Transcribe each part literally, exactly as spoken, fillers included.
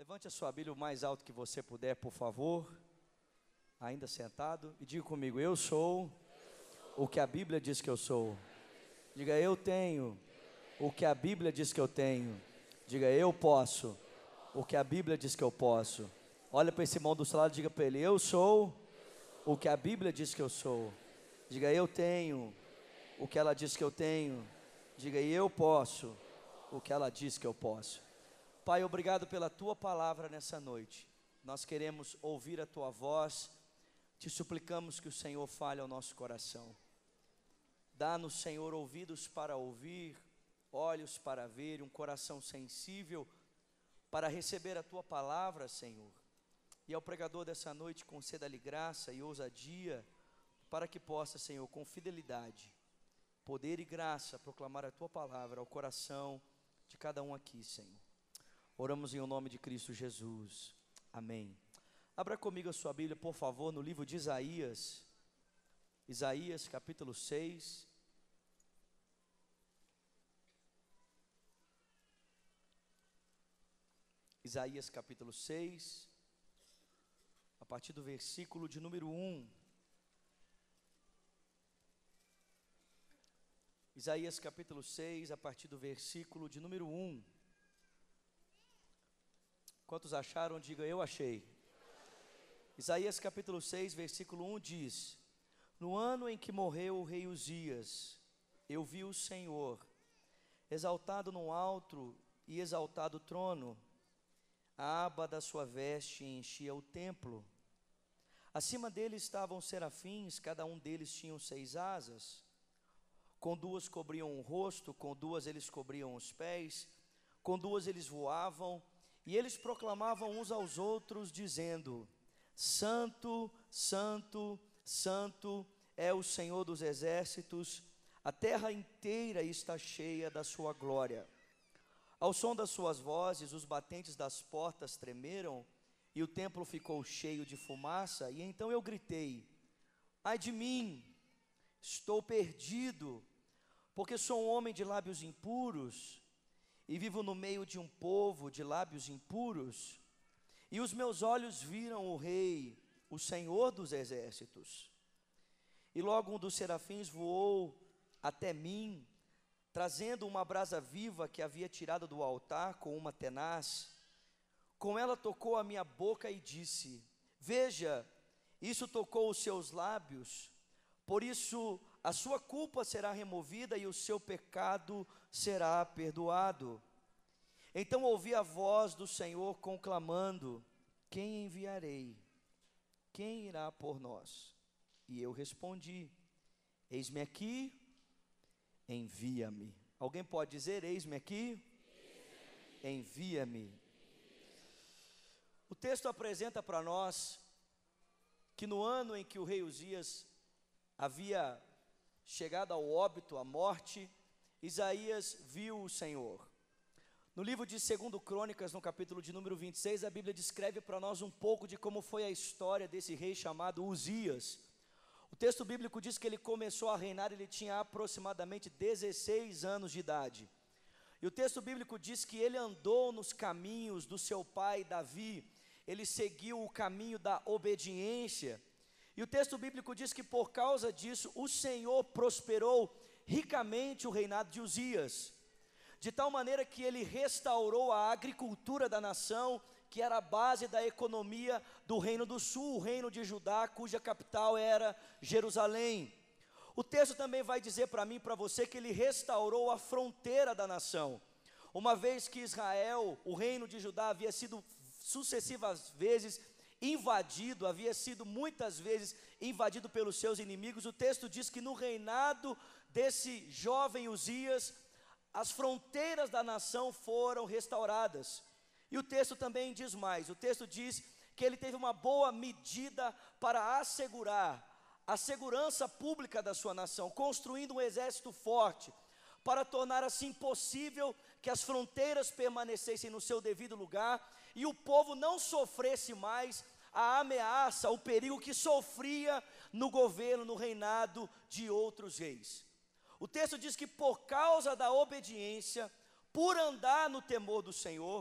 Levante a sua Bíblia o mais alto que você puder, por favor, ainda sentado, e diga comigo: eu sou o que a Bíblia diz que eu sou. Diga: eu tenho o que a Bíblia diz que eu tenho. Diga: eu posso o que a Bíblia diz que eu posso. Olha para esse irmão do seu lado e diga para ele: eu sou o que a Bíblia diz que eu sou. Diga: eu tenho o que ela diz que eu tenho. Diga: e eu posso o que ela diz que eu posso. Pai, obrigado pela tua palavra nessa noite. Nós queremos ouvir a tua voz. Te suplicamos que o Senhor fale ao nosso coração. Dá-nos, Senhor, ouvidos para ouvir, olhos para ver, um coração sensível para receber a tua palavra, Senhor. E ao pregador dessa noite, conceda-lhe graça e ousadia para que possa, Senhor, com fidelidade, poder e graça, proclamar a tua palavra ao coração de cada um aqui, Senhor. Oramos em o nome de Cristo Jesus, amém. Abra comigo a sua Bíblia, por favor, no livro de Isaías, Isaías capítulo seis. Isaías capítulo seis, a partir do versículo de número um. Isaías capítulo seis, a partir do versículo de número um. Quantos acharam? Diga: eu achei. Isaías capítulo seis, versículo um diz: no ano em que morreu o rei Uzias, eu vi o Senhor, exaltado no alto e exaltado trono, a aba da sua veste enchia o templo. Acima dele estavam serafins, cada um deles tinha seis asas. Com duas cobriam o rosto, com duas eles cobriam os pés, com duas eles voavam, e eles proclamavam uns aos outros, dizendo: Santo, Santo, Santo é o Senhor dos exércitos, a terra inteira está cheia da sua glória. Ao som das suas vozes, os batentes das portas tremeram, e o templo ficou cheio de fumaça, e então eu gritei: ai de mim, estou perdido, porque sou um homem de lábios impuros, e vivo no meio de um povo de lábios impuros, e os meus olhos viram o Rei, o Senhor dos exércitos. E logo um dos serafins voou até mim, trazendo uma brasa viva que havia tirado do altar com uma tenaz. Com ela tocou a minha boca e disse: veja, isso tocou os seus lábios, por isso a sua culpa será removida e o seu pecado será perdoado. Então ouvi a voz do Senhor conclamando: quem enviarei? Quem irá por nós? E eu respondi: eis-me aqui, envia-me. Alguém pode dizer: eis-me aqui, envia-me. O texto apresenta para nós que no ano em que o rei Uzias havia chegado ao óbito, à morte, Isaías viu o Senhor. No livro de Segundo Crônicas, no capítulo de número vinte e seis, a Bíblia descreve para nós um pouco de como foi a história desse rei chamado Uzias. O texto bíblico diz que ele começou a reinar, ele tinha aproximadamente dezesseis anos de idade. E o texto bíblico diz que ele andou nos caminhos do seu pai Davi, ele seguiu o caminho da obediência. E o texto bíblico diz que por causa disso, o Senhor prosperou ricamente o reinado de Uzias, de tal maneira que ele restaurou a agricultura da nação, que era a base da economia do reino do sul, o reino de Judá, cuja capital era Jerusalém. O texto também vai dizer para mim e para você que ele restaurou a fronteira da nação, uma vez que Israel, o reino de Judá, havia sido sucessivas vezes invadido, havia sido muitas vezes invadido pelos seus inimigos. O texto diz que no reinado desse jovem Uzias, as fronteiras da nação foram restauradas. E o texto também diz mais, o texto diz que ele teve uma boa medida para assegurar a segurança pública da sua nação, construindo um exército forte, para tornar assim possível que as fronteiras permanecessem no seu devido lugar, e o povo não sofresse mais a ameaça, o perigo que sofria no governo, no reinado de outros reis. O texto diz que por causa da obediência, por andar no temor do Senhor,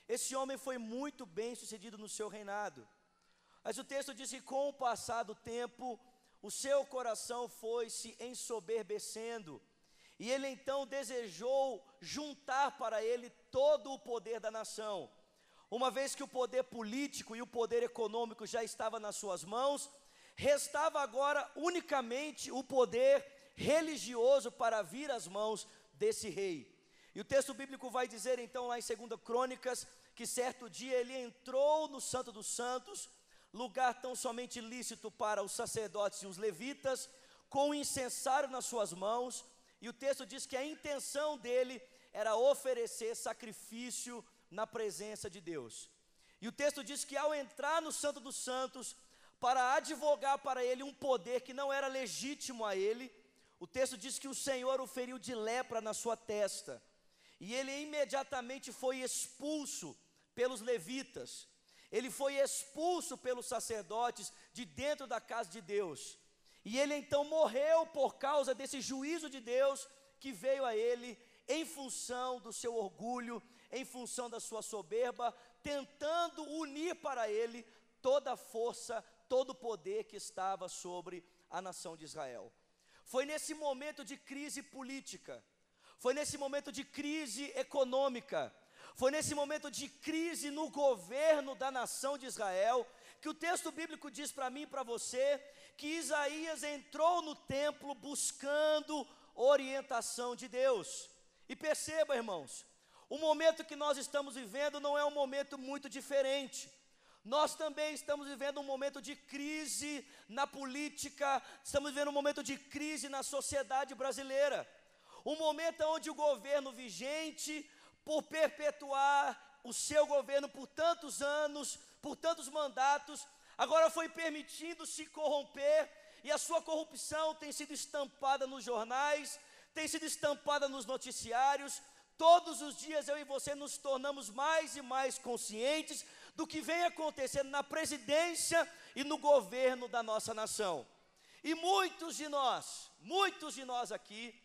esse homem foi muito bem sucedido no seu reinado. Mas o texto diz que com o passar do tempo, o seu coração foi se ensoberbecendo, e ele então desejou juntar para ele todo o poder da nação. Uma vez que o poder político e o poder econômico já estava nas suas mãos, restava agora unicamente o poder religioso para vir às mãos desse rei. E o texto bíblico vai dizer então lá em segunda Crônicas, que certo dia ele entrou no Santo dos Santos, lugar tão somente lícito para os sacerdotes e os levitas, com o incensário nas suas mãos, e o texto diz que a intenção dele era oferecer sacrifício na presença de Deus. E o texto diz que ao entrar no Santo dos Santos, para advogar para ele um poder que não era legítimo a ele, o texto diz que o Senhor o feriu de lepra na sua testa, e ele imediatamente foi expulso pelos levitas, ele foi expulso pelos sacerdotes de dentro da casa de Deus, e ele então morreu por causa desse juízo de Deus que veio a ele em função do seu orgulho, em função da sua soberba, tentando unir para ele toda a força, todo o poder que estava sobre a nação de Israel. Foi nesse momento de crise política, foi nesse momento de crise econômica, foi nesse momento de crise no governo da nação de Israel, que o texto bíblico diz para mim e para você, que Isaías entrou no templo buscando orientação de Deus. E perceba, irmãos, o momento que nós estamos vivendo não é um momento muito diferente. Nós também estamos vivendo um momento de crise na política, estamos vivendo um momento de crise na sociedade brasileira. Um momento onde o governo vigente, por perpetuar o seu governo por tantos anos, por tantos mandatos, agora foi permitindo se corromper, e a sua corrupção tem sido estampada nos jornais, tem sido estampada nos noticiários. Todos os dias eu e você nos tornamos mais e mais conscientes do que vem acontecendo na presidência e no governo da nossa nação. E muitos de nós, muitos de nós aqui,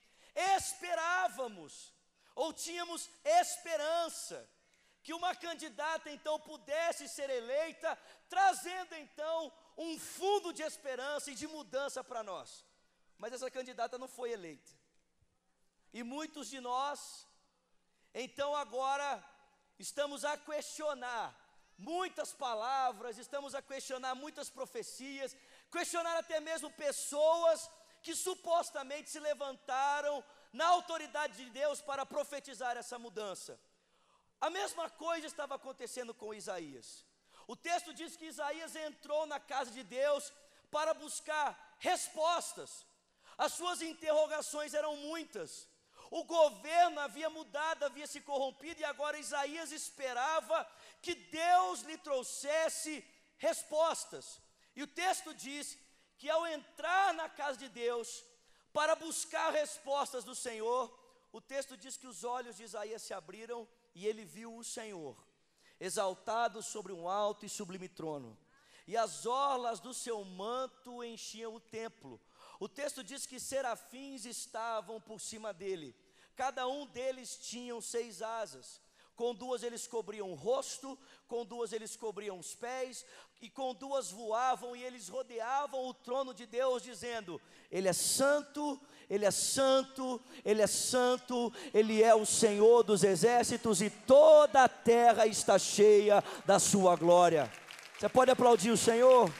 esperávamos, ou tínhamos esperança, que uma candidata então pudesse ser eleita, trazendo então um fundo de esperança e de mudança para nós. Mas essa candidata não foi eleita. E muitos de nós, então agora, estamos a questionar muitas palavras, estamos a questionar muitas profecias, questionar até mesmo pessoas que supostamente se levantaram na autoridade de Deus para profetizar essa mudança. A mesma coisa estava acontecendo com Isaías. O texto diz que Isaías entrou na casa de Deus para buscar respostas. As suas interrogações eram muitas. O governo havia mudado, havia se corrompido, e agora Isaías esperava que Deus lhe trouxesse respostas. E o texto diz que ao entrar na casa de Deus, para buscar respostas do Senhor, o texto diz que os olhos de Isaías se abriram, e ele viu o Senhor, exaltado sobre um alto e sublime trono, e as orlas do seu manto enchiam o templo. O texto diz que serafins estavam por cima dele, cada um deles tinham seis asas, com duas eles cobriam o rosto, com duas eles cobriam os pés, e com duas voavam, e eles rodeavam o trono de Deus, dizendo: Ele é santo, Ele é santo, Ele é santo, Ele é o Senhor dos exércitos, e toda a terra está cheia da sua glória. Você pode aplaudir o Senhor?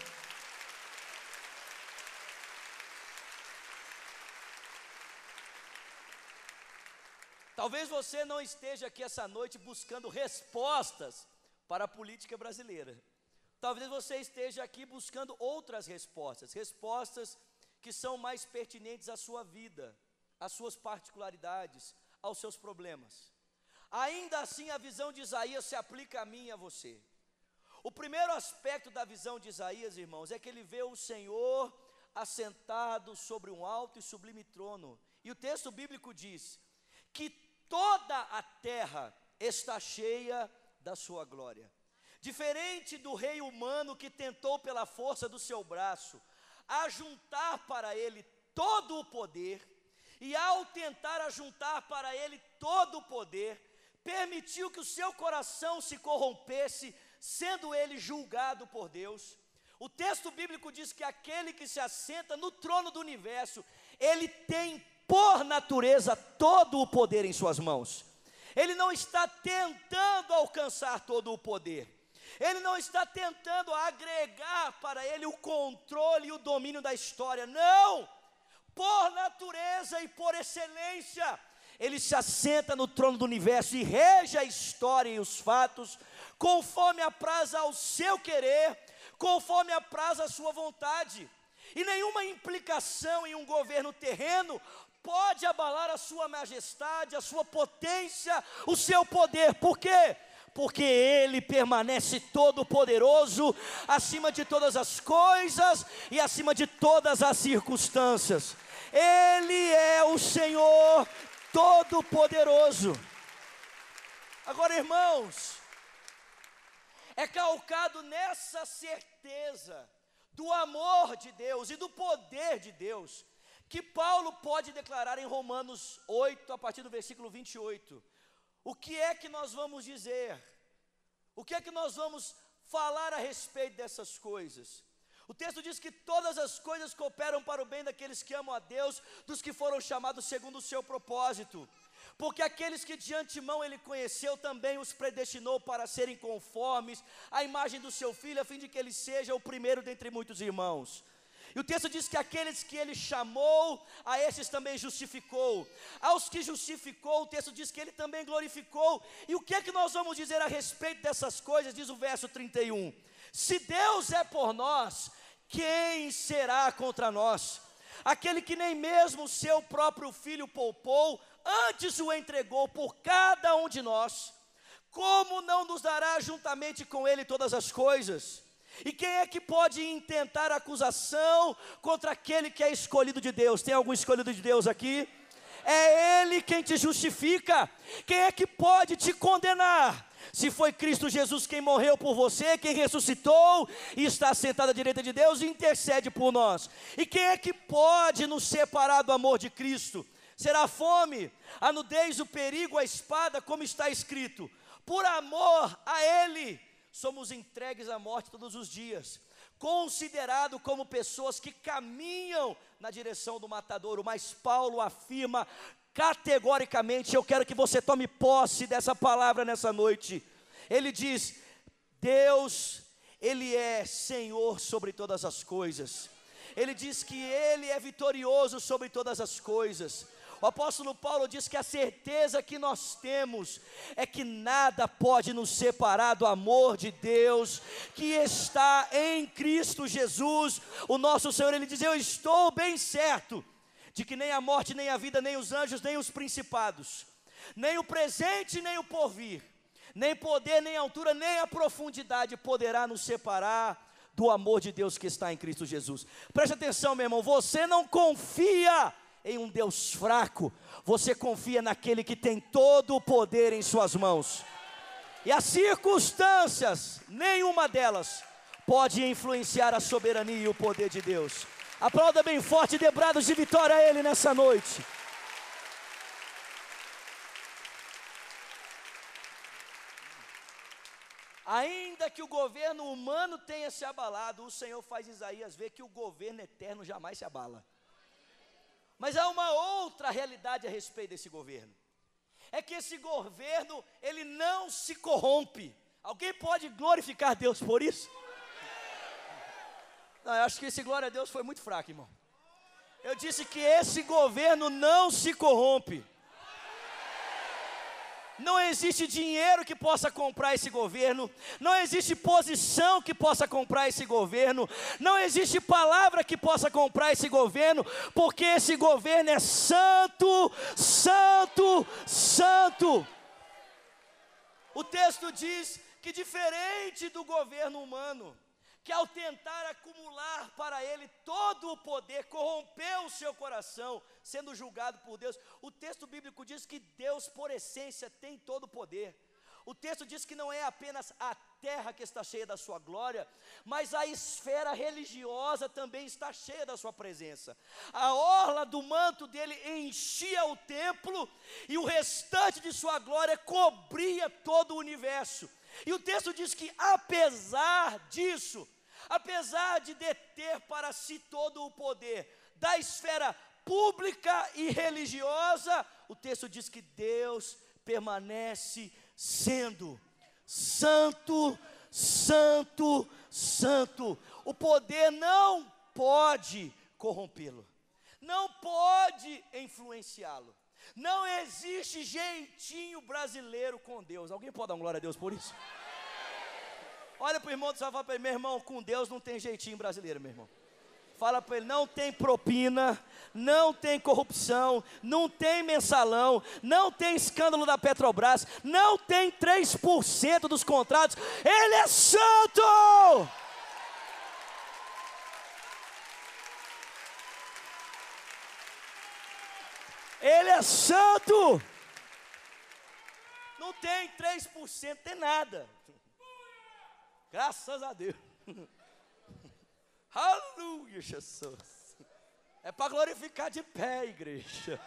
Talvez você não esteja aqui essa noite buscando respostas para a política brasileira. Talvez você esteja aqui buscando outras respostas, respostas que são mais pertinentes à sua vida, às suas particularidades, aos seus problemas. Ainda assim, a visão de Isaías se aplica a mim e a você. O primeiro aspecto da visão de Isaías, irmãos, é que ele vê o Senhor assentado sobre um alto e sublime trono. E o texto bíblico diz que toda a terra está cheia da sua glória. Diferente do rei humano que tentou pela força do seu braço ajuntar para ele todo o poder, e ao tentar ajuntar para ele todo o poder, permitiu que o seu coração se corrompesse, sendo ele julgado por Deus. O texto bíblico diz que aquele que se assenta no trono do universo, ele tem por natureza todo o poder em suas mãos. Ele não está tentando alcançar todo o poder. Ele não está tentando agregar para ele o controle e o domínio da história. Não! Por natureza e por excelência, ele se assenta no trono do universo e rege a história e os fatos, conforme apraz ao seu querer, conforme apraz a sua vontade. E nenhuma implicação em um governo terreno pode abalar a sua majestade, a sua potência, o seu poder. Por quê? Porque ele permanece todo poderoso, acima de todas as coisas e acima de todas as circunstâncias. Ele é o Senhor todo poderoso. Agora, irmãos, é calcado nessa certeza do amor de Deus e do poder de Deus, que Paulo pode declarar em Romanos oito, a partir do versículo vinte e oito. O que é que nós vamos dizer? O que é que nós vamos falar a respeito dessas coisas? O texto diz que todas as coisas cooperam para o bem daqueles que amam a Deus, dos que foram chamados segundo o seu propósito. Porque aqueles que de antemão ele conheceu, também os predestinou para serem conformes à imagem do seu Filho, a fim de que ele seja o primeiro dentre muitos irmãos. E o texto diz que aqueles que ele chamou, a esses também justificou. Aos que justificou, o texto diz que ele também glorificou. E o que é que nós vamos dizer a respeito dessas coisas? Diz o verso trinta e um. Se Deus é por nós, quem será contra nós? Aquele que nem mesmo o seu próprio Filho poupou, antes o entregou por cada um de nós, como não nos dará juntamente com ele todas as coisas? E quem é que pode intentar acusação contra aquele que é escolhido de Deus? Tem algum escolhido de Deus aqui? É Ele quem te justifica. Quem é que pode te condenar? Se foi Cristo Jesus quem morreu por você, quem ressuscitou e está sentado à direita de Deus e intercede por nós. E quem é que pode nos separar do amor de Cristo? Será a fome, a nudez, o perigo, a espada, como está escrito: por amor a Ele somos entregues à morte todos os dias, considerado como pessoas que caminham na direção do matadouro. Mas Paulo afirma categoricamente, eu quero que você tome posse dessa palavra nessa noite. Ele diz: Deus, Ele é Senhor sobre todas as coisas. Ele diz que Ele é vitorioso sobre todas as coisas. O apóstolo Paulo diz que a certeza que nós temos é que nada pode nos separar do amor de Deus que está em Cristo Jesus, o nosso Senhor. Ele diz: eu estou bem certo de que nem a morte, nem a vida, nem os anjos, nem os principados, nem o presente, nem o porvir, nem poder, nem altura, nem a profundidade poderá nos separar do amor de Deus que está em Cristo Jesus. Preste atenção, meu irmão, você não confia em um Deus fraco, você confia naquele que tem todo o poder em suas mãos. E as circunstâncias, nenhuma delas pode influenciar a soberania e o poder de Deus. Aplauda bem forte e dê brados de vitória a Ele nessa noite. Ainda que o governo humano tenha se abalado, o Senhor faz Isaías ver que o governo eterno jamais se abala. Mas há uma outra realidade a respeito desse governo. É que esse governo, ele não se corrompe. Alguém pode glorificar Deus por isso? Não, eu acho que esse glória a Deus foi muito fraco, irmão. Eu disse que esse governo não se corrompe. Não existe dinheiro que possa comprar esse governo, não existe posição que possa comprar esse governo, não existe palavra que possa comprar esse governo, porque esse governo é santo, santo, santo. O texto diz que diferente do governo humano, que ao tentar acumular para ele todo o poder, corrompeu o seu coração, sendo julgado por Deus. O texto bíblico diz que Deus, por essência, tem todo o poder. O texto diz que não é apenas a terra que está cheia da sua glória, mas a esfera religiosa também está cheia da sua presença. A orla do manto dele enchia o templo e o restante de sua glória cobria todo o universo. E o texto diz que apesar disso, apesar de deter para si todo o poder da esfera pública e religiosa, o texto diz que Deus permanece sendo santo, santo, santo. O poder não pode corrompê-lo, não pode influenciá-lo. Não existe jeitinho brasileiro com Deus. Alguém pode dar uma glória a Deus por isso? Olha para o irmão do sofá, para ele: meu irmão, com Deus não tem jeitinho brasileiro, meu irmão. Fala para ele: não tem propina, não tem corrupção, não tem mensalão, não tem escândalo da Petrobras, não tem três por cento dos contratos. Ele é santo! Ele é santo! Não tem três por cento, tem nada. Graças a Deus. Aleluia, Jesus. É para glorificar de pé, igreja.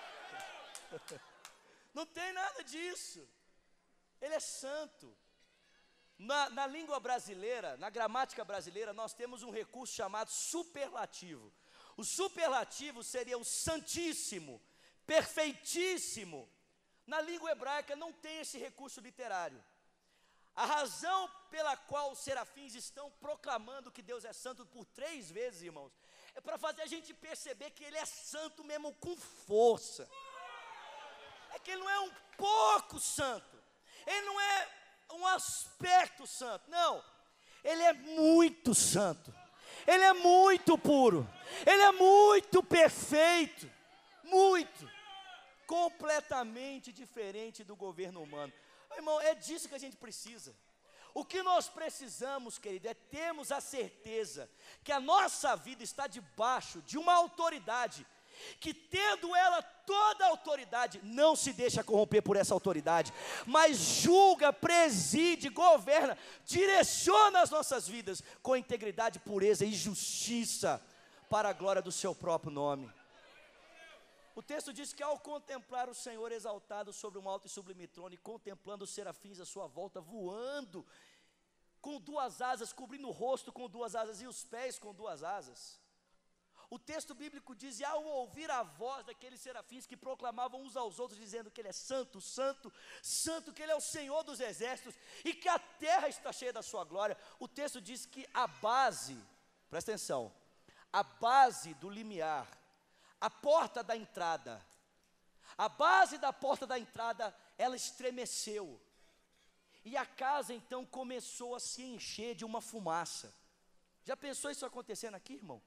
Não tem nada disso. Ele é santo. Na, na língua brasileira, na gramática brasileira, nós temos um recurso chamado superlativo. O superlativo seria o santíssimo, perfeitíssimo. Na língua hebraica não tem esse recurso literário. A razão pela qual os serafins estão proclamando que Deus é santo por três vezes, irmãos, é para fazer a gente perceber que Ele é santo mesmo com força. É que Ele não é um pouco santo, Ele não é um aspecto santo, não. Ele é muito santo, Ele é muito puro, Ele é muito perfeito, muito, completamente diferente do governo humano. Irmão, é disso que a gente precisa. O que nós precisamos, querido, é termos a certeza que a nossa vida está debaixo de uma autoridade, que tendo ela toda a autoridade, não se deixa corromper por essa autoridade, mas julga, preside, governa, direciona as nossas vidas com integridade, pureza e justiça, para a glória do seu próprio nome. O texto diz que ao contemplar o Senhor exaltado sobre um alto e sublime trono, e contemplando os serafins à sua volta, voando, com duas asas, cobrindo o rosto com duas asas, e os pés com duas asas. O texto bíblico diz: e ao ouvir a voz daqueles serafins que proclamavam uns aos outros, dizendo que Ele é santo, santo, santo, que Ele é o Senhor dos exércitos, e que a terra está cheia da sua glória. O texto diz que a base, presta atenção, a base do limiar, a porta da entrada, a base da porta da entrada, ela estremeceu, e a casa então começou a se encher de uma fumaça. Já pensou isso acontecendo aqui, irmão?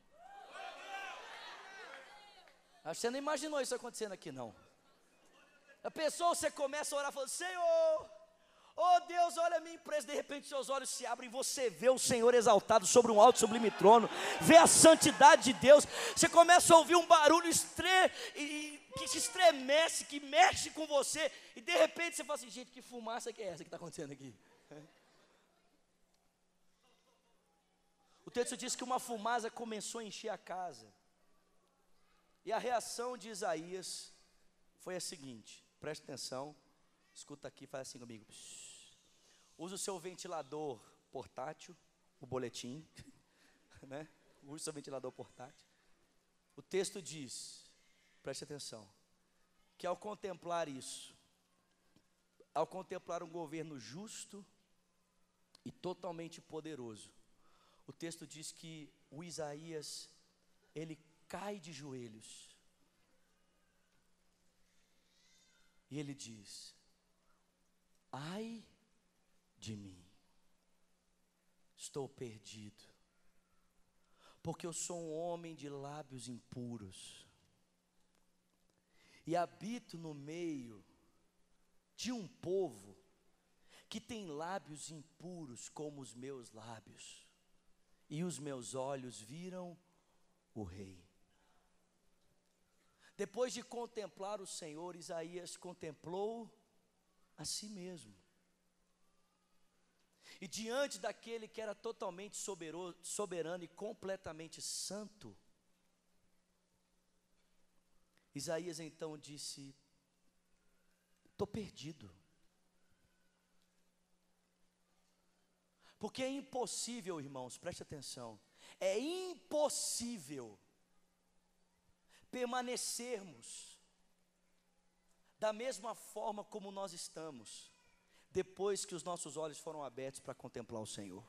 Você não imaginou isso acontecendo aqui, não. A pessoa, você começa a orar falando: Senhor, oh Deus, olha a minha empresa. De repente seus olhos se abrem e você vê o Senhor exaltado sobre um alto e sublime trono, vê a santidade de Deus. Você começa a ouvir um barulho estre... que se estremece, que mexe com você, e de repente você fala assim: gente, que fumaça que é essa que está acontecendo aqui? O texto diz que uma fumaça começou a encher a casa, e a reação de Isaías foi a seguinte, preste atenção, escuta aqui, faz assim comigo. Use o seu ventilador portátil, o boletim, né? Use o seu ventilador portátil. O texto diz, preste atenção, que ao contemplar isso, ao contemplar um governo justo e totalmente poderoso, o texto diz que o Isaías, ele cai de joelhos, e ele diz: ai de mim, estou perdido, porque eu sou um homem de lábios impuros, e habito no meio de um povo que tem lábios impuros como os meus lábios, e os meus olhos viram o Rei. Depois de contemplar o Senhor, Isaías contemplou a si mesmo. e diante daquele que era totalmente soberano, soberano e completamente santo, Isaías então disse: estou perdido. Porque é impossível, irmãos, preste atenção, é impossível permanecermos da mesma forma como nós estamos, depois que os nossos olhos foram abertos para contemplar o Senhor.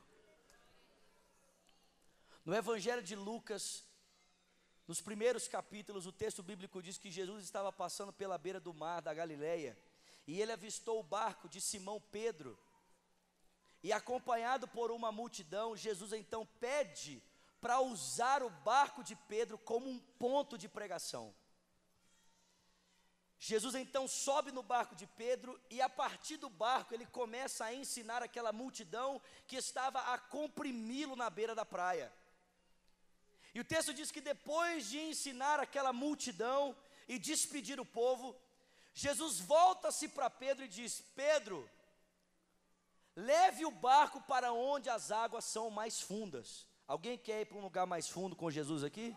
No Evangelho de Lucas, nos primeiros capítulos, o texto bíblico diz que Jesus estava passando pela beira do mar da Galileia, e ele avistou o barco de Simão Pedro, e acompanhado por uma multidão, Jesus então pede para usar o barco de Pedro como um ponto de pregação. Jesus então sobe no barco de Pedro, e a partir do barco ele começa a ensinar aquela multidão que estava a comprimi-lo na beira da praia. E o texto diz que depois de ensinar aquela multidão e despedir o povo, Jesus volta-se para Pedro e diz: Pedro, leve o barco para onde as águas são mais fundas. Alguém quer ir para um lugar mais fundo com Jesus aqui?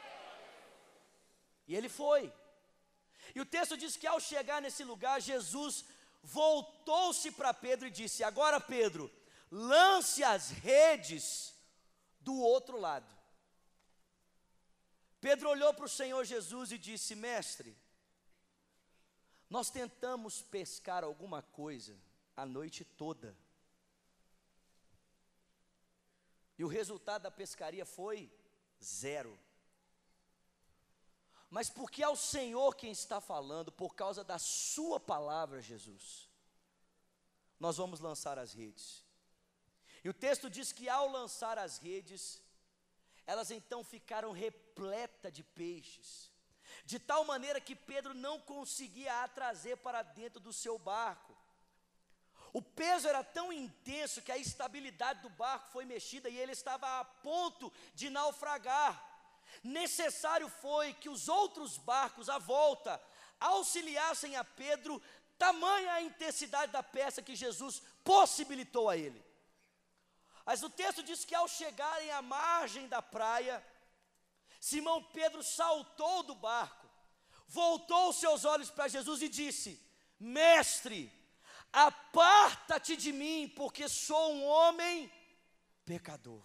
E ele foi. E o texto diz que ao chegar nesse lugar, Jesus voltou-se para Pedro e disse: agora Pedro, lance as redes do outro lado. Pedro olhou para o Senhor Jesus e disse: mestre, nós tentamos pescar alguma coisa a noite toda, e o resultado da pescaria foi zero. Mas porque é o Senhor quem está falando, por causa da sua palavra, Jesus, nós vamos lançar as redes. E o texto diz que ao lançar as redes, elas então ficaram repletas de peixes, de tal maneira que Pedro não conseguia a trazer para dentro do seu barco. O peso era tão intenso que a estabilidade do barco foi mexida e ele estava a ponto de naufragar. Necessário foi que os outros barcos à volta auxiliassem a Pedro, tamanha a intensidade da peça que Jesus possibilitou a ele. Mas o texto diz que ao chegarem à margem da praia, Simão Pedro saltou do barco, voltou os seus olhos para Jesus e disse: mestre, aparta-te de mim, porque sou um homem pecador.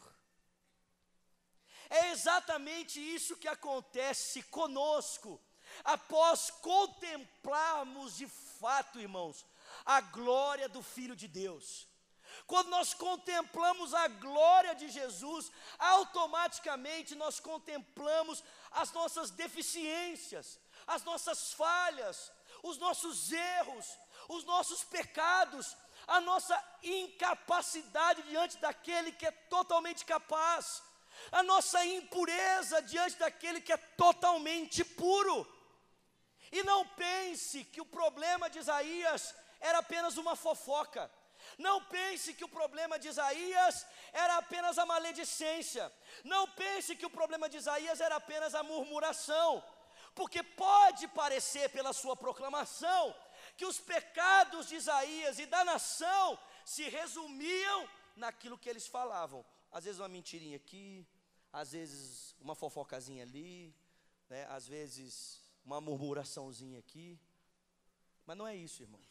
É exatamente isso que acontece conosco, após contemplarmos de fato, irmãos, a glória do Filho de Deus. Quando nós contemplamos a glória de Jesus, automaticamente nós contemplamos as nossas deficiências, as nossas falhas, os nossos erros, os nossos pecados, a nossa incapacidade diante daquele que é totalmente capaz, a nossa impureza diante daquele que é totalmente puro. E não pense que o problema de Isaías era apenas uma fofoca. Não pense que o problema de Isaías era apenas a maledicência. Não pense que o problema de Isaías era apenas a murmuração. Porque pode parecer pela sua proclamação que os pecados de Isaías e da nação se resumiam naquilo que eles falavam. Às vezes uma mentirinha aqui, às vezes uma fofocazinha ali, né? Às vezes uma murmuraçãozinha aqui. Mas não é isso, irmãos.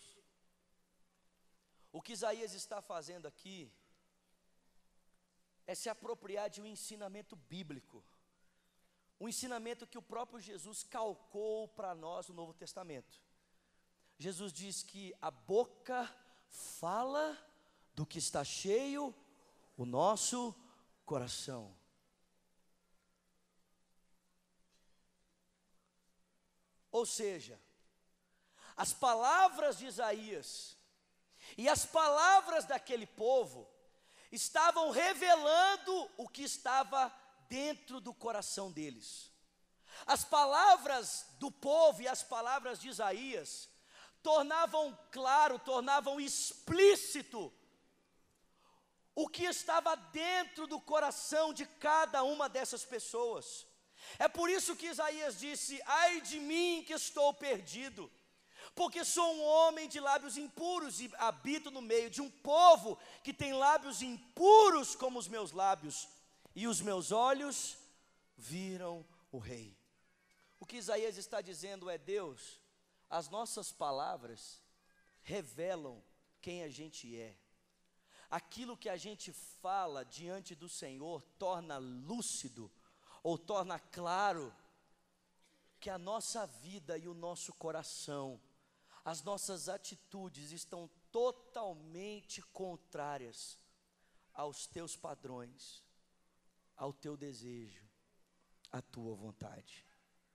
O que Isaías está fazendo aqui é se apropriar de um ensinamento bíblico, um ensinamento que o próprio Jesus calcou para nós no Novo Testamento. Jesus diz que a boca fala do que está cheio o nosso coração. Ou seja, as palavras de Isaías e as palavras daquele povo estavam revelando o que estava dentro do coração deles. As palavras do povo e as palavras de Isaías tornavam claro, tornavam explícito o que estava dentro do coração de cada uma dessas pessoas. É por isso que Isaías disse: ai de mim que estou perdido, porque sou um homem de lábios impuros e habito no meio de um povo que tem lábios impuros como os meus lábios, e os meus olhos viram o Rei. O que Isaías está dizendo é: Deus, as nossas palavras revelam quem a gente é. Aquilo que a gente fala diante do Senhor torna lúcido, ou torna claro, que a nossa vida e o nosso coração, as nossas atitudes estão totalmente contrárias aos teus padrões, ao teu desejo, à tua vontade.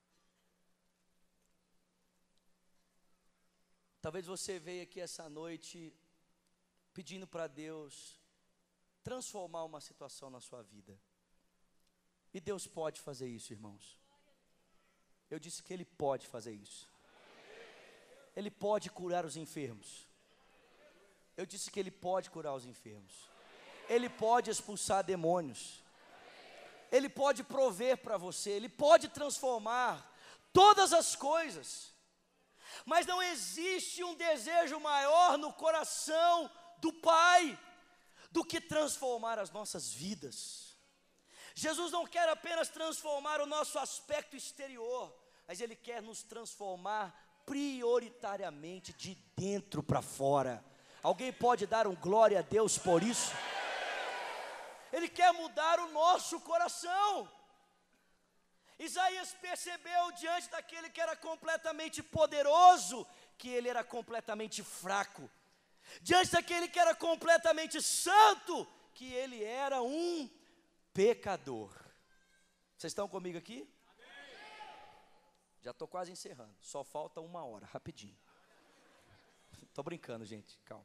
Talvez você veio aqui essa noite pedindo para Deus transformar uma situação na sua vida. E Deus pode fazer isso, irmãos. Eu disse que Ele pode fazer isso. Ele pode curar os enfermos. Eu disse que Ele pode curar os enfermos. Ele pode expulsar demônios. Ele pode prover para você. Ele pode transformar todas as coisas. Mas não existe um desejo maior no coração do Pai do que transformar as nossas vidas. Jesus não quer apenas transformar o nosso aspecto exterior, mas Ele quer nos transformar prioritariamente de dentro para fora. Alguém pode dar um glória a Deus por isso? Ele quer mudar o nosso coração. Isaías percebeu diante daquele que era completamente poderoso, que ele era completamente fraco. Diante daquele que era completamente santo, que ele era um pecador. Vocês estão comigo aqui? Já estou quase encerrando, só falta uma hora, rapidinho. Estou brincando, gente, calma.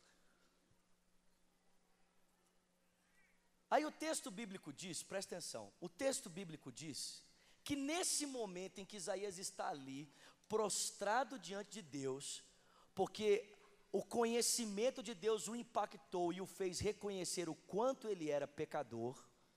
Aí o texto bíblico diz, presta atenção, o texto bíblico diz que nesse momento em que Isaías está ali, prostrado diante de Deus, porque o conhecimento de Deus o impactou e o fez reconhecer o quanto ele era pecador,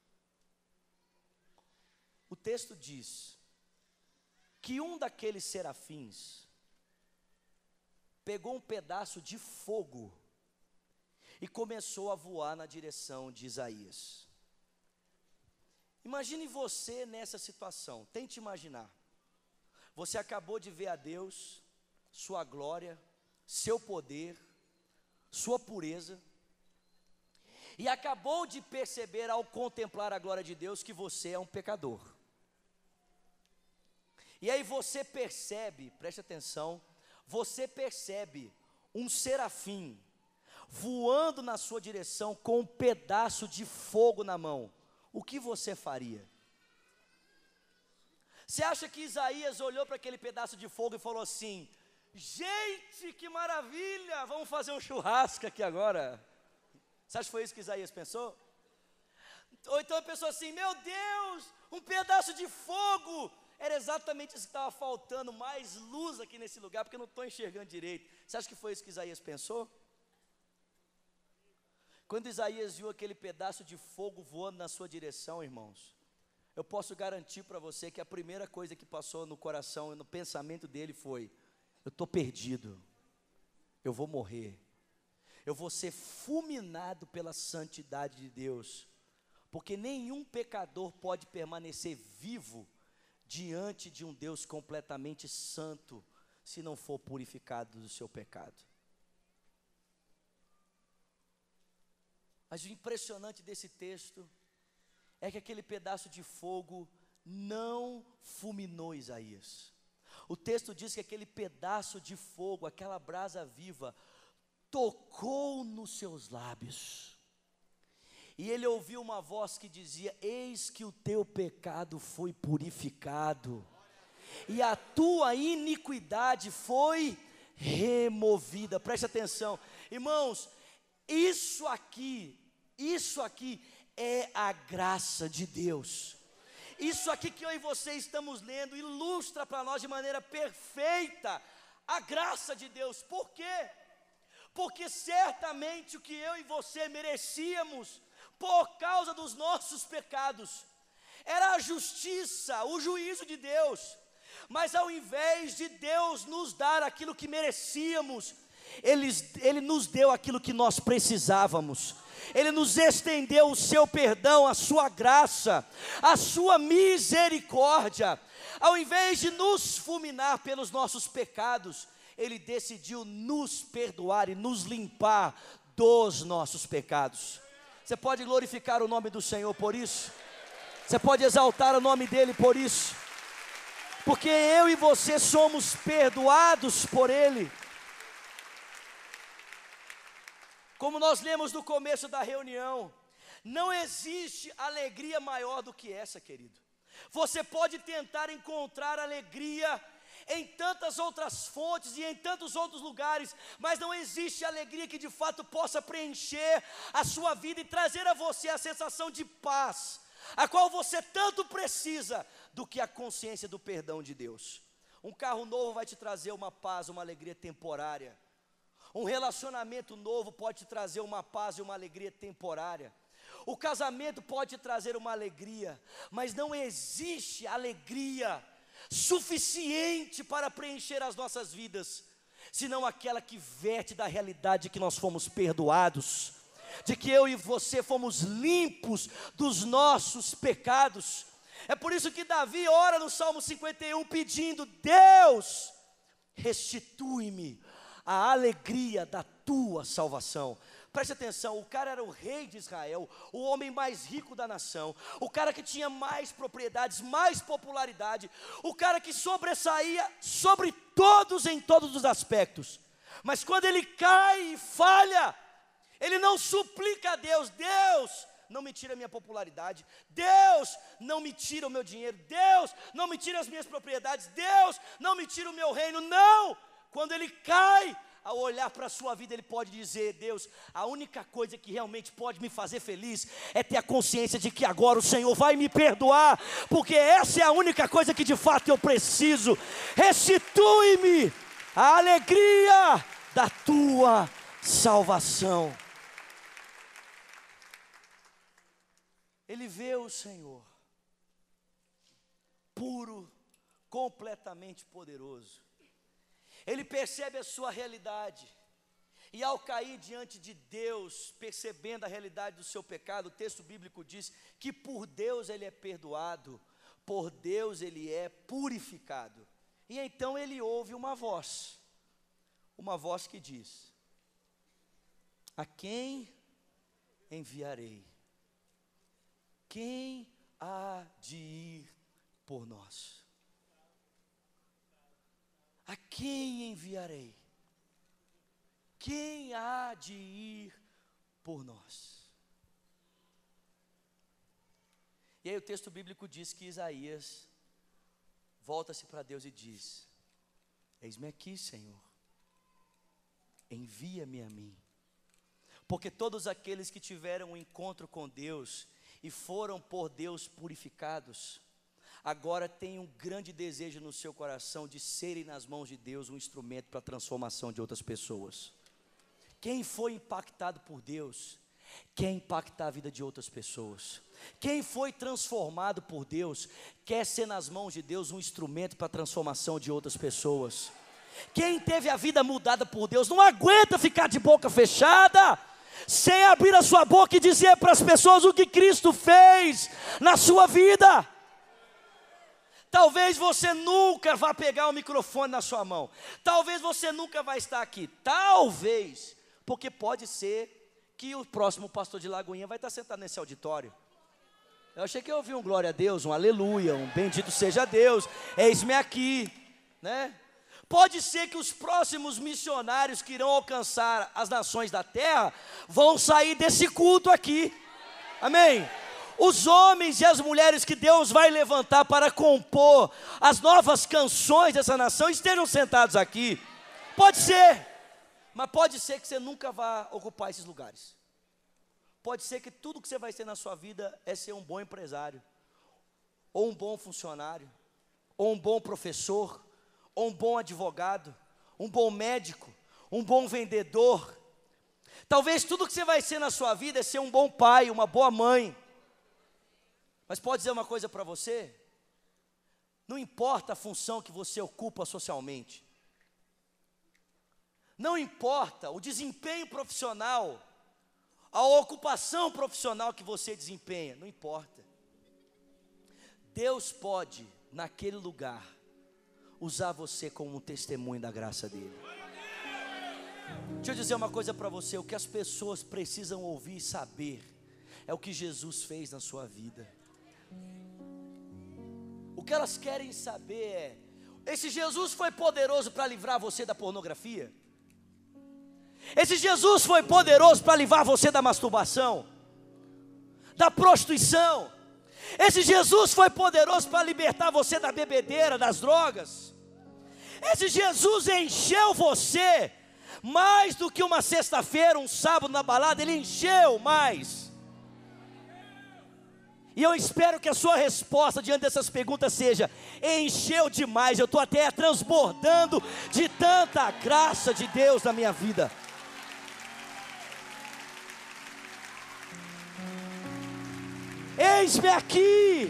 o texto diz que um daqueles serafins pegou um pedaço de fogo e começou a voar na direção de Isaías. Imagine você nessa situação, tente imaginar. Você acabou de ver a Deus, sua glória, seu poder, sua pureza, e acabou de perceber ao contemplar a glória de Deus que você é um pecador. E aí você percebe, preste atenção, você percebe um serafim voando na sua direção com um pedaço de fogo na mão. O que você faria? Você acha que Isaías olhou para aquele pedaço de fogo e falou assim: gente, que maravilha, vamos fazer um churrasco aqui agora? Você acha que foi isso que Isaías pensou? Ou então ele pensou assim: meu Deus, um pedaço de fogo. Era exatamente isso que estava faltando, mais luz aqui nesse lugar, porque eu não estou enxergando direito. Você acha que foi isso que Isaías pensou? Quando Isaías viu aquele pedaço de fogo voando na sua direção, irmãos, eu posso garantir para você que a primeira coisa que passou no coração e no pensamento dele foi: eu estou perdido, eu vou morrer, eu vou ser fulminado pela santidade de Deus, porque nenhum pecador pode permanecer vivo diante de um Deus completamente santo, se não for purificado do seu pecado. Mas o impressionante desse texto é que aquele pedaço de fogo não fulminou Isaías. O texto diz que aquele pedaço de fogo, aquela brasa viva, tocou nos seus lábios. E ele ouviu uma voz que dizia: eis que o teu pecado foi purificado, e a tua iniquidade foi removida. Preste atenção, irmãos, isso aqui, isso aqui é a graça de Deus. Isso aqui que eu e você estamos lendo ilustra para nós de maneira perfeita a graça de Deus. Por quê? Porque certamente o que eu e você merecíamos por causa dos nossos pecados era a justiça, o juízo de Deus. Mas ao invés de Deus nos dar aquilo que merecíamos, Ele, Ele nos deu aquilo que nós precisávamos. Ele nos estendeu o seu perdão, a sua graça, a sua misericórdia. Ao invés de nos fulminar pelos nossos pecados, Ele decidiu nos perdoar e nos limpar dos nossos pecados. Você pode glorificar o nome do Senhor por isso? Você pode exaltar o nome dEle por isso? Porque eu e você somos perdoados por Ele. Como nós lemos no começo da reunião, não existe alegria maior do que essa, querido. Você pode tentar encontrar alegria em tantas outras fontes e em tantos outros lugares, mas não existe alegria que de fato possa preencher a sua vida e trazer a você a sensação de paz, a qual você tanto precisa, do que a consciência do perdão de Deus. Um carro novo vai te trazer uma paz, uma alegria temporária. Um relacionamento novo pode te trazer uma paz e uma alegria temporária. O casamento pode te trazer uma alegria, mas não existe alegria suficiente para preencher as nossas vidas, senão aquela que verte da realidade de que nós fomos perdoados, de que eu e você fomos limpos dos nossos pecados. É por isso que Davi ora no Salmo cinquenta e um pedindo: Deus, restitui-me a alegria da tua salvação. Preste atenção, o cara era o rei de Israel, o homem mais rico da nação, o cara que tinha mais propriedades, mais popularidade, o cara que sobressaía sobre todos em todos os aspectos. Mas quando ele cai e falha, ele não suplica a Deus: Deus, não me tira a minha popularidade, Deus, não me tira o meu dinheiro, Deus, não me tira as minhas propriedades, Deus, não me tira o meu reino. Não! Quando ele cai, ao olhar para a sua vida, ele pode dizer: Deus, a única coisa que realmente pode me fazer feliz é ter a consciência de que agora o Senhor vai me perdoar, porque essa é a única coisa que de fato eu preciso. Restitui-me a alegria da tua salvação. Ele vê o Senhor puro, completamente poderoso. Ele percebe a sua realidade, e ao cair diante de Deus, percebendo a realidade do seu pecado, o texto bíblico diz que por Deus ele é perdoado, por Deus ele é purificado. E então ele ouve uma voz, uma voz que diz: a quem enviarei? Quem há de ir por nós? A quem enviarei? Quem há de ir por nós? E aí o texto bíblico diz que Isaías volta-se para Deus e diz: eis-me aqui, Senhor, envia-me a mim. Porque todos aqueles que tiveram um encontro com Deus e foram por Deus purificados, agora tem um grande desejo no seu coração de serem nas mãos de Deus um instrumento para a transformação de outras pessoas. Quem foi impactado por Deus quer impactar a vida de outras pessoas. Quem foi transformado por Deus quer ser nas mãos de Deus um instrumento para a transformação de outras pessoas. Quem teve a vida mudada por Deus não aguenta ficar de boca fechada, sem abrir a sua boca e dizer para as pessoas o que Cristo fez na sua vida. Talvez você nunca vá pegar o microfone na sua mão. Talvez você nunca vai estar aqui. Talvez. Porque pode ser que o próximo pastor de Lagoinha vai estar sentado nesse auditório. Eu achei que eu ouvi um glória a Deus, um aleluia, um bendito seja Deus. Eis-me aqui, né? Pode ser que os próximos missionários que irão alcançar as nações da terra vão sair desse culto aqui. Amém? Os homens e as mulheres que Deus vai levantar para compor as novas canções dessa nação estejam sentados aqui. Pode ser, mas pode ser que você nunca vá ocupar esses lugares. Pode ser que tudo que você vai ter na sua vida é ser um bom empresário, ou um bom funcionário, ou um bom professor, ou um bom advogado, um bom médico, um bom vendedor. Talvez tudo que você vai ser na sua vida é ser um bom pai, uma boa mãe. Mas pode dizer uma coisa para você? Não importa a função que você ocupa socialmente. Não importa o desempenho profissional, a ocupação profissional que você desempenha, não importa. Deus pode, naquele lugar, usar você como um testemunho da graça dele. Deixa eu dizer uma coisa para você, o que as pessoas precisam ouvir e saber, é o que Jesus fez na sua vida. O que elas querem saber é, esse Jesus foi poderoso para livrar você da pornografia? Esse Jesus foi poderoso para livrar você da masturbação, da prostituição? Esse Jesus foi poderoso para libertar você da bebedeira, das drogas? Esse Jesus encheu você mais do que uma sexta-feira, um sábado na balada? Ele encheu mais. E eu espero que a sua resposta diante dessas perguntas seja: encheu demais, eu estou até transbordando de tanta graça de Deus na minha vida. Eis-me aqui.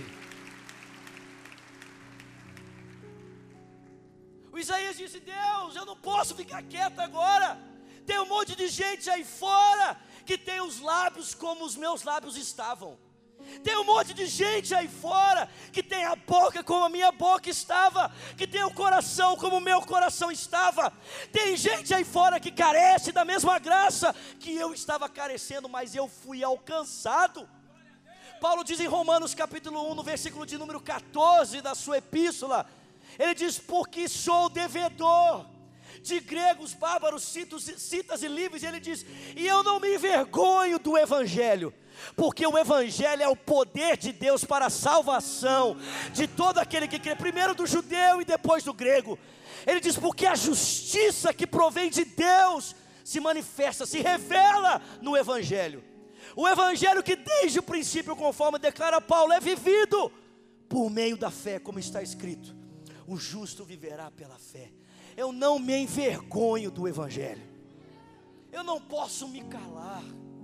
O Isaías disse: Deus, eu não posso ficar quieto agora. Tem um monte de gente aí fora que tem os lábios como os meus lábios estavam. Tem um monte de gente aí fora que tem a boca como a minha boca estava, que tem o coração como o meu coração estava. Tem gente aí fora que carece da mesma graça que eu estava carecendo, mas eu fui alcançado. Paulo diz em Romanos capítulo um, no versículo de número quatorze da sua epístola, ele diz: porque sou devedor de gregos, bárbaros, citos, citas e livres. Ele diz: e eu não me envergonho do evangelho, porque o evangelho é o poder de Deus para a salvação de todo aquele que crê, primeiro do judeu e depois do grego. Ele diz: porque a justiça que provém de Deus se manifesta, se revela no evangelho. O evangelho que desde o princípio, conforme declara Paulo, é vivido por meio da fé, como está escrito: o justo viverá pela fé. Eu não me envergonho do evangelho. Eu não posso me calar.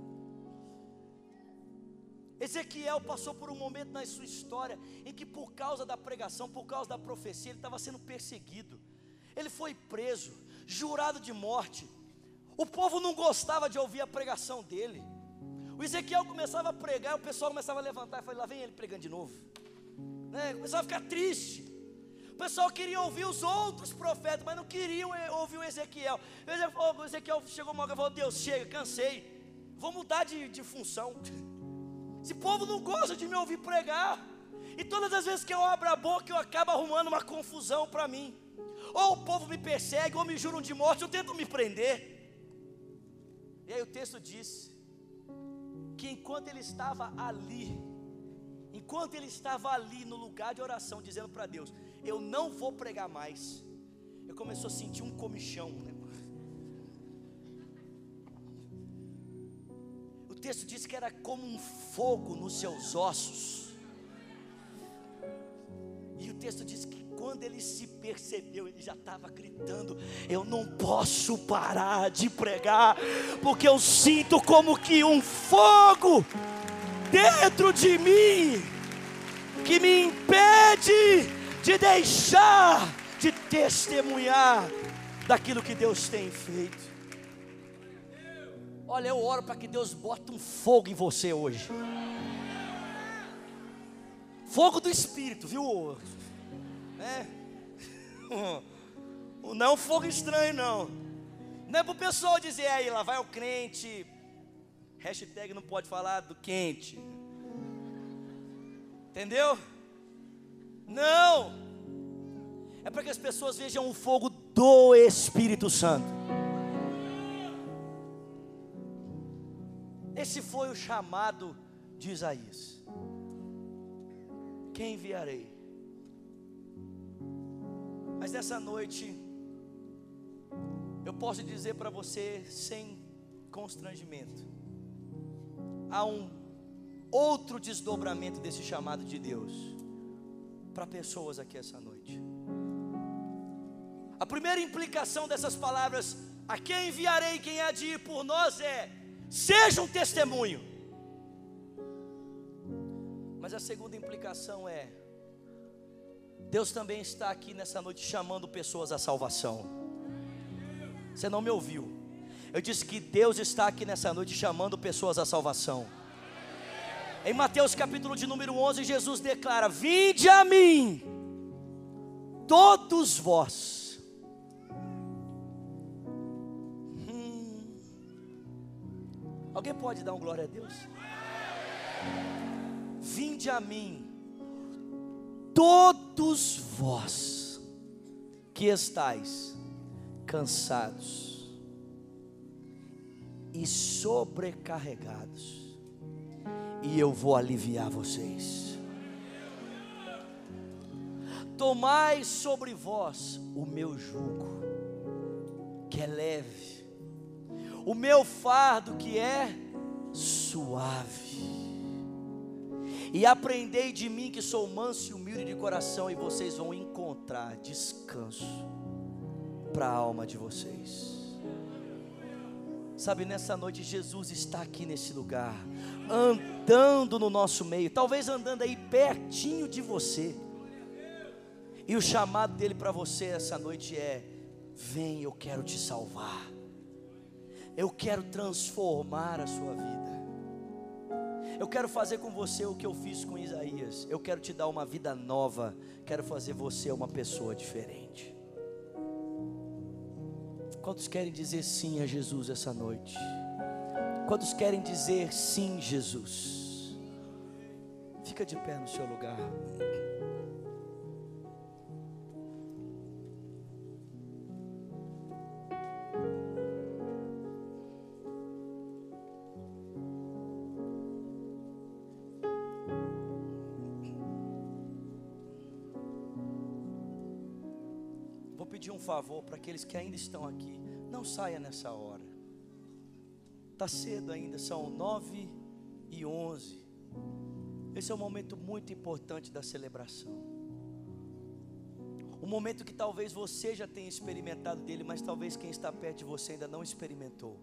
Ezequiel passou por um momento na sua história em que, por causa da pregação, por causa da profecia, ele estava sendo perseguido. Ele foi preso, jurado de morte. O povo não gostava de ouvir a pregação dele. O Ezequiel começava a pregar, o pessoal começava a levantar e falava: lá vem ele pregando de novo, né? Começava a ficar triste. O pessoal queria ouvir os outros profetas, mas não queriam ouvir o Ezequiel. O Ezequiel chegou uma hora e falou: Deus, chega, cansei, vou mudar de, de função. Esse povo não gosta de me ouvir pregar, e todas as vezes que eu abro a boca eu acabo arrumando uma confusão para mim. Ou o povo me persegue, ou me juram de morte, ou tentam me prender. E aí o texto diz que enquanto ele estava ali, enquanto ele estava ali no lugar de oração, dizendo para Deus: eu não vou pregar mais, eu começou a sentir um comichão, né? O texto diz que era como um fogo nos seus ossos. E o texto diz que quando ele se percebeu, ele já estava gritando: eu não posso parar de pregar, porque eu sinto como que um fogo dentro de mim, que me impede de deixar de testemunhar daquilo que Deus tem feito. Olha, eu oro para que Deus bote um fogo em você hoje. Fogo do Espírito, viu? É. Não é um fogo estranho, não. Não é para o pessoal dizer: aí lá vai o crente, hashtag não pode falar do quente. Entendeu? Não. É para que as pessoas vejam o fogo do Espírito Santo. Esse foi o chamado de Isaías. Quem enviarei? Mas nessa noite, eu posso dizer para você sem constrangimento: há um outro desdobramento desse chamado de Deus para pessoas aqui essa noite. A primeira implicação dessas palavras: a quem enviarei, quem há de ir por nós, é: seja um testemunho. Mas a segunda implicação é: Deus também está aqui nessa noite chamando pessoas à salvação. Você não me ouviu? Eu disse que Deus está aqui nessa noite chamando pessoas à salvação. Em Mateus capítulo de número onze, Jesus declara: vinde a mim, todos vós. Hum. Alguém pode dar um glória a Deus? Vinde a mim, todos vós que estáis cansados e sobrecarregados, e eu vou aliviar vocês. Tomai sobre vós o meu jugo, que é leve, o meu fardo, que é suave, e aprendei de mim, que sou manso e humilde de coração, e vocês vão encontrar descanso para a alma de vocês. Sabe, nessa noite Jesus está aqui nesse lugar, andando no nosso meio, talvez andando aí pertinho de você. E o chamado dele para você essa noite é: vem, eu quero te salvar. Eu quero transformar a sua vida. Eu quero fazer com você o que eu fiz com Isaías. Eu quero te dar uma vida nova. Quero fazer você uma pessoa diferente. Quantos querem dizer sim a Jesus essa noite? Quantos querem dizer sim, Jesus? Fica de pé no seu lugar. Pedir um favor para aqueles que ainda estão aqui: não saia nessa hora. Está cedo ainda, são nove e onze. Esse é um momento muito importante da celebração. Um momento que talvez você já tenha experimentado dele, mas talvez quem está perto de você ainda não experimentou.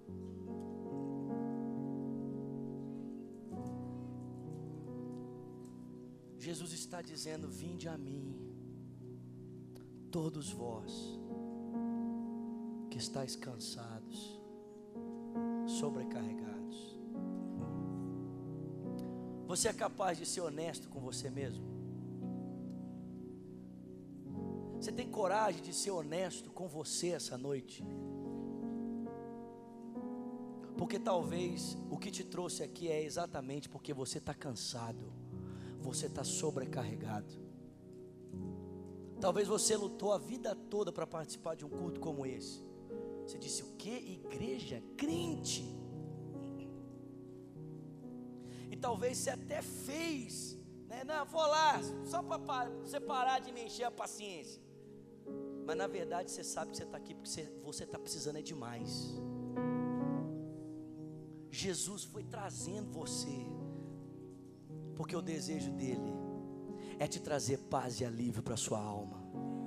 Jesus está dizendo: vinde a mim, todos vós que estáis cansados, sobrecarregados. Você é capaz de ser honesto com você mesmo? Você tem coragem de ser honesto com você essa noite? Porque talvez o que te trouxe aqui é exatamente porque você está cansado, você está sobrecarregado. Talvez você lutou a vida toda para participar de um culto como esse. Você disse: o que? Igreja? Crente? E talvez você até fez, né? Não, vou lá, só para você parar de me encher a paciência. Mas na verdade você sabe que você está aqui porque você está precisando é demais. Jesus foi trazendo você, porque o desejo dele é te trazer paz e alívio para a sua alma.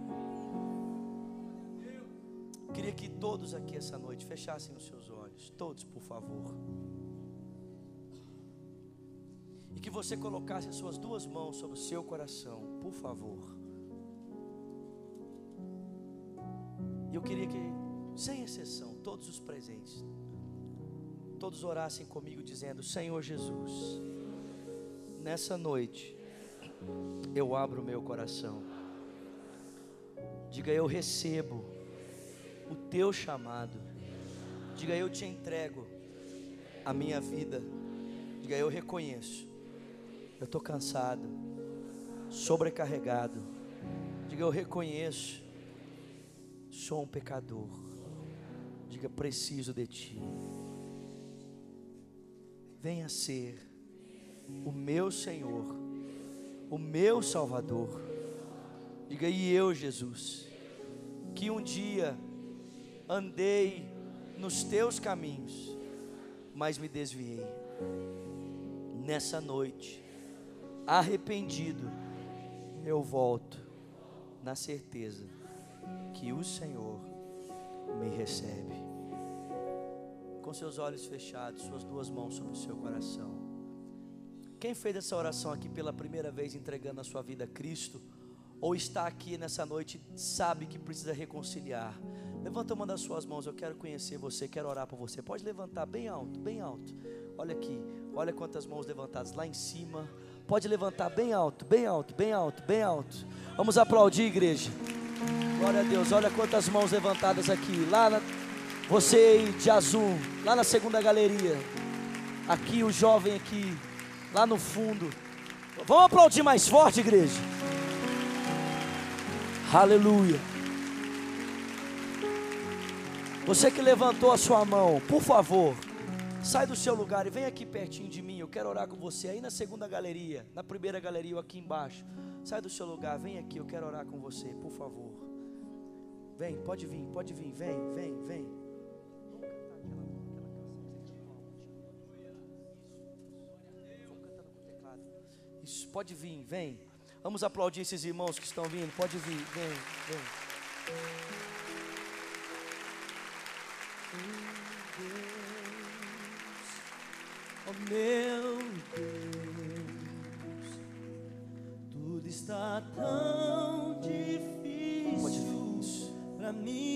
Queria que todos aqui essa noite fechassem os seus olhos, todos, por favor, e que você colocasse as suas duas mãos sobre o seu coração, por favor. E eu queria que, sem exceção, todos os presentes, todos orassem comigo dizendo: Senhor Jesus, nessa noite eu abro o meu coração. Diga: eu recebo o teu chamado. Diga: eu te entrego a minha vida. Diga: eu reconheço, eu estou cansado, sobrecarregado. Diga: eu reconheço, sou um pecador. Diga: preciso de ti. Venha ser o meu Senhor, o meu Salvador. Diga: e eu, Jesus, que um dia andei nos teus caminhos, mas me desviei. Nessa noite, arrependido, eu volto, na certeza que o Senhor me recebe. Com seus olhos fechados, suas duas mãos sobre o seu coração. Quem fez essa oração aqui pela primeira vez, entregando a sua vida a Cristo, ou está aqui nessa noite, sabe que precisa reconciliar, levanta uma das suas mãos. Eu quero conhecer você, quero orar por você. Pode levantar bem alto, bem alto. Olha aqui, olha quantas mãos levantadas lá em cima. Pode levantar bem alto, bem alto, bem alto, bem alto. Vamos aplaudir, igreja. Glória a Deus. Olha quantas mãos levantadas aqui. Lá na, você aí de azul, lá na segunda galeria. Aqui o jovem aqui, lá no fundo. Vamos aplaudir mais forte, igreja. Aleluia. Você que levantou a sua mão, por favor, sai do seu lugar e vem aqui pertinho de mim. Eu quero orar com você aí na segunda galeria, na primeira galeria ou aqui embaixo. Sai do seu lugar, vem aqui, eu quero orar com você, por favor. Vem, pode vir, pode vir, vem, vem, vem. Isso, pode vir, vem. Vamos aplaudir esses irmãos que estão vindo. Pode vir, vem, vem. Oh meu Deus, tudo está tão difícil para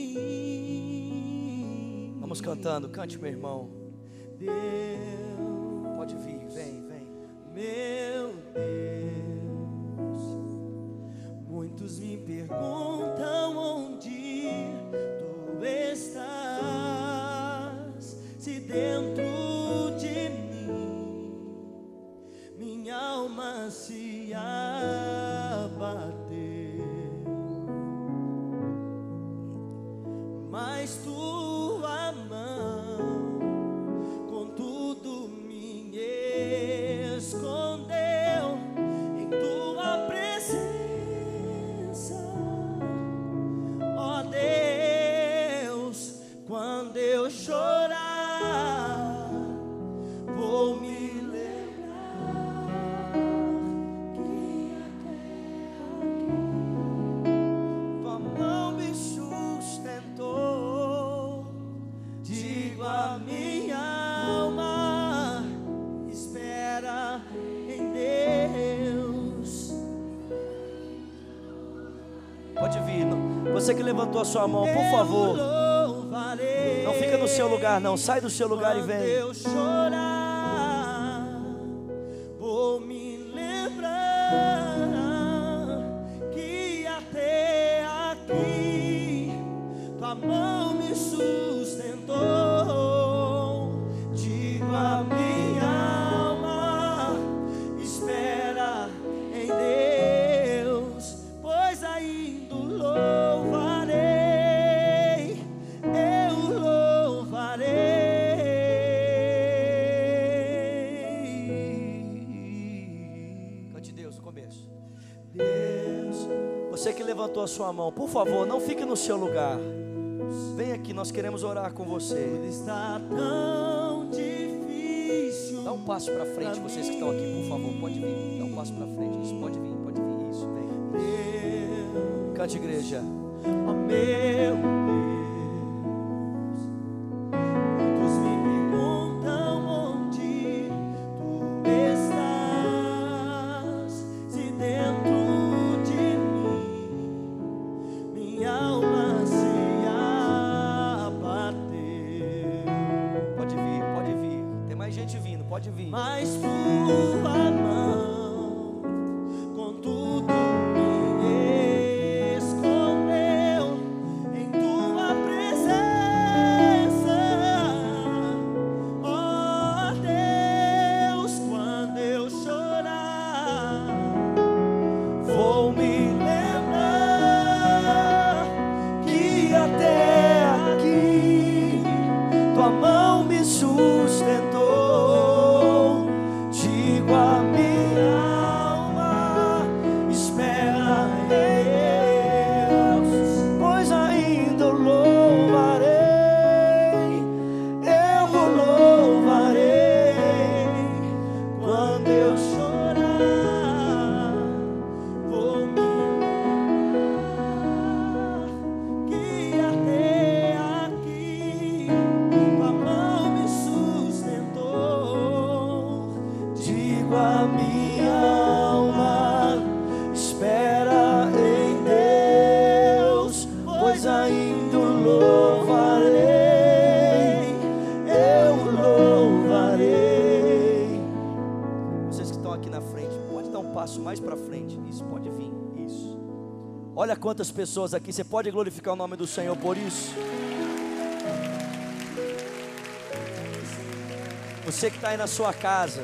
mim. Vamos cantando, cante, meu irmão. Deus, pode vir, vem, vem. Meu Deus, muitos me perguntam onde tu estás, se dentro de mim minha alma se abateu, mas tua mão contudo me escondeu em tua presença, ó Deus. Quando eu chorar, vou me lembrar que até aqui tua mão me sustentou. Digo a minha alma, espera em Deus. Pode vir, você que levantou a sua mão, por favor, não fica no seu lugar não, sai do seu lugar e vem. Quando eu chorar, vou me lembrar que até aqui tua mão me sustentou. Digo a minha alma, espera em Deus, pois ainda louvarei, eu louvarei. Cante Deus, no começo. Deus, você que levantou a sua mão, por favor, não fique no seu lugar. Vem aqui, nós queremos orar com você. tudo está tão difícil. Dá um passo para frente, vocês que estão aqui, por favor, pode vir. Dá um passo para frente, isso, pode vir, pode vir, isso, vem. Deus, Cante, igreja. ó meu Deus, muitos me perguntam onde tu estás, se dentro de mim minha alma se abateu, Pode vir, pode vir. Tem mais gente vindo, pode vir. mas tua mão contudo me escondeu em tua frente. Pode dar um passo mais para frente. Isso, pode vir. Isso. Olha quantas pessoas aqui. Você pode glorificar o nome do Senhor por isso? Você que está aí na sua casa,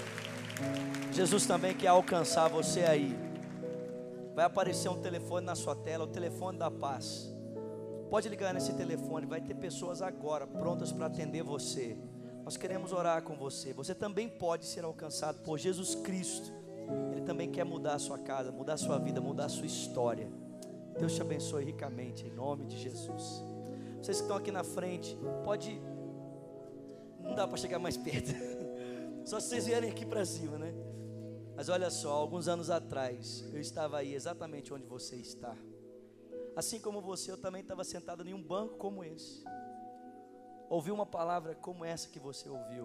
Jesus também quer alcançar você aí. Vai aparecer um telefone na sua tela, o telefone da paz. Pode ligar nesse telefone, vai ter pessoas agora prontas para atender você. Nós queremos orar com você. Você também pode ser alcançado por Jesus Cristo. Ele também quer mudar a sua casa, mudar a sua vida, mudar a sua história. Deus te abençoe ricamente, em nome de Jesus. Vocês que estão aqui na frente, pode... Não dá para chegar mais perto. Só se vocês vierem aqui para cima, né? Mas olha só, alguns anos atrás, eu estava aí exatamente onde você está. Assim como você, eu também estava sentado em um banco como esse. Ouvi uma palavra como essa que você ouviu.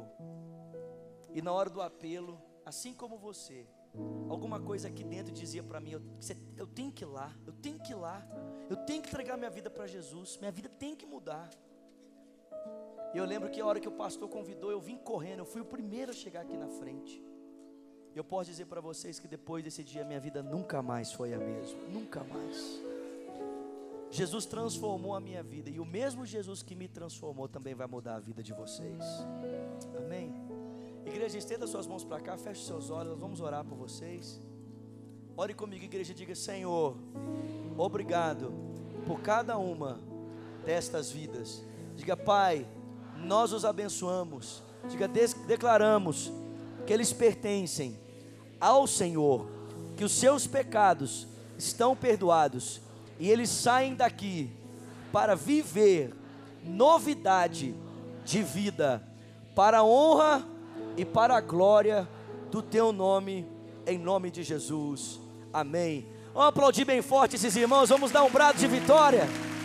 E na hora do apelo, assim como você, alguma coisa aqui dentro dizia para mim, eu, eu tenho que ir lá, eu tenho que ir lá. Eu tenho que entregar minha vida para Jesus, minha vida tem que mudar. E eu lembro que a hora que o pastor convidou, eu vim correndo, eu fui o primeiro a chegar aqui na frente. Eu posso dizer para vocês que depois desse dia, minha vida nunca mais foi a mesma, nunca mais. Jesus transformou a minha vida, e o mesmo Jesus que me transformou também vai mudar a vida de vocês. Amém? Igreja, estenda suas mãos para cá, feche seus olhos, nós vamos orar por vocês. Ore comigo, igreja, diga: Senhor, obrigado por cada uma destas vidas. Diga: Pai, nós os abençoamos. Diga: declaramos que eles pertencem ao Senhor, que os seus pecados estão perdoados, e eles saem daqui para viver novidade de vida, para a honra e para a glória do teu nome, em nome de Jesus, amém. Vamos aplaudir bem forte esses irmãos, vamos dar um brado de vitória.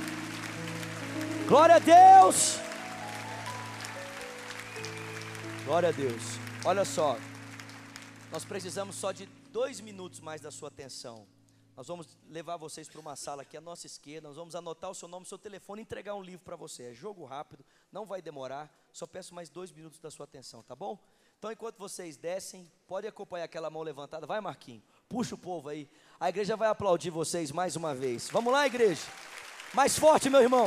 Glória a Deus. Glória a Deus. Olha só, nós precisamos só de dois minutos mais da sua atenção. Nós vamos levar vocês para uma sala aqui à nossa esquerda. Nós vamos anotar o seu nome, o seu telefone e entregar um livro para você. É jogo rápido, não vai demorar. Só peço mais dois minutos da sua atenção, tá bom? Então, enquanto vocês descem, pode acompanhar aquela mão levantada. Vai, Marquinhos, puxa o povo aí. A igreja vai aplaudir vocês mais uma vez. Vamos lá, igreja. Mais forte, meu irmão.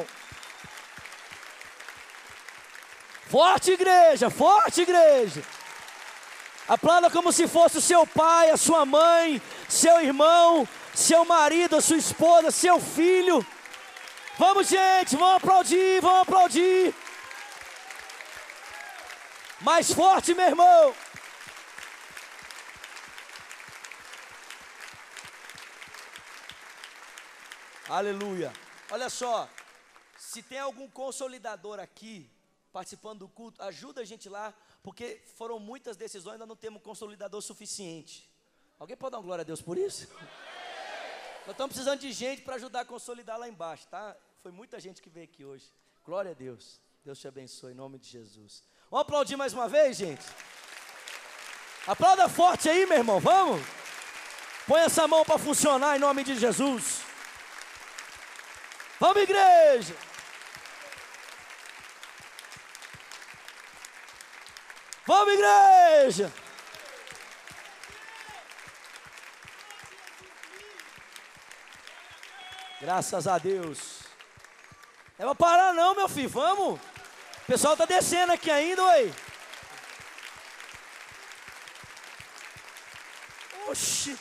Forte, igreja, forte, igreja. Aplauda como se fosse o seu pai, a sua mãe, seu irmão, seu marido, a sua esposa, seu filho. Vamos, gente, vamos aplaudir, vamos aplaudir. Mais forte, meu irmão. Aleluia. Olha só, se tem algum consolidador aqui participando do culto, ajuda a gente lá, porque foram muitas decisões, ainda não temos um consolidador suficiente. Alguém pode dar uma glória a Deus por isso? Nós estamos precisando de gente para ajudar a consolidar lá embaixo, tá? Foi muita gente que veio aqui hoje. Glória a Deus. Deus te abençoe em nome de Jesus. Vamos aplaudir mais uma vez, gente? Aplauda forte aí, meu irmão, vamos? Põe essa mão para funcionar em nome de Jesus. Vamos, igreja! Vamos, igreja! Graças a Deus. Não é para parar não, meu filho, vamos. O pessoal está descendo aqui ainda, oi. Oxi.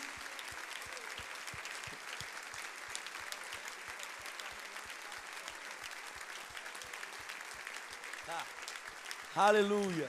Tá. Aleluia.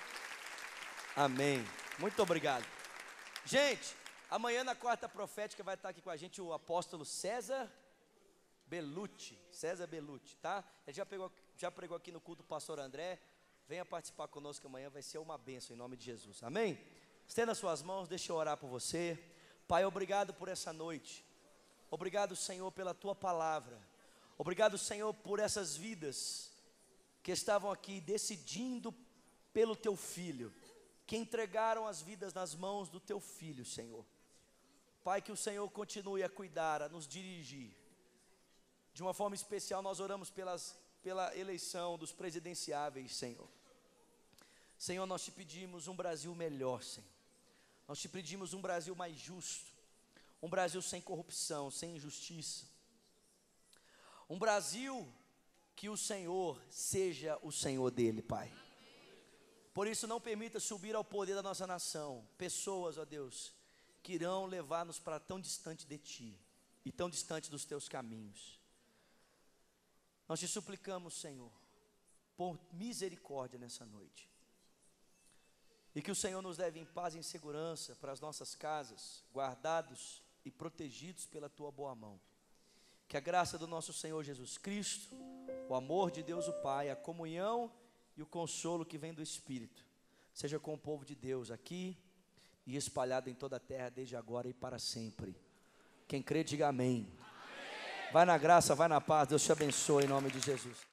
Amém. Muito obrigado. Gente, amanhã na quarta profética vai estar aqui com a gente o apóstolo César Belucci, César Belucci, tá? Ele já, pegou, já pregou aqui no culto do pastor André. Venha participar conosco amanhã, vai ser uma bênção em nome de Jesus, amém? Estenda suas mãos, deixa eu orar por você. Pai, obrigado por essa noite. Obrigado, Senhor, pela tua palavra. Obrigado, Senhor, por essas vidas que estavam aqui decidindo pelo teu filho, que entregaram as vidas nas mãos do teu filho, Senhor. Pai, que o Senhor continue a cuidar, a nos dirigir. De uma forma especial, nós oramos pelas, pela eleição dos presidenciáveis, Senhor. Senhor, nós te pedimos um Brasil melhor, Senhor. Nós te pedimos um Brasil mais justo, um Brasil sem corrupção, sem injustiça, um Brasil que o Senhor seja o Senhor dele, Pai. Por isso não permita subir ao poder da nossa nação pessoas, ó Deus, que irão levar-nos para tão distante de Ti e tão distante dos Teus caminhos. Nós te suplicamos, Senhor, por misericórdia nessa noite, e que o Senhor nos leve em paz e em segurança para as nossas casas, guardados e protegidos pela Tua boa mão. Que a graça do nosso Senhor Jesus Cristo, o amor de Deus o Pai, a comunhão e o consolo que vem do Espírito, seja com o povo de Deus aqui e espalhado em toda a terra, desde agora e para sempre. Quem crê, diga amém. Amém. Vai na graça, vai na paz, Deus te abençoe em nome de Jesus.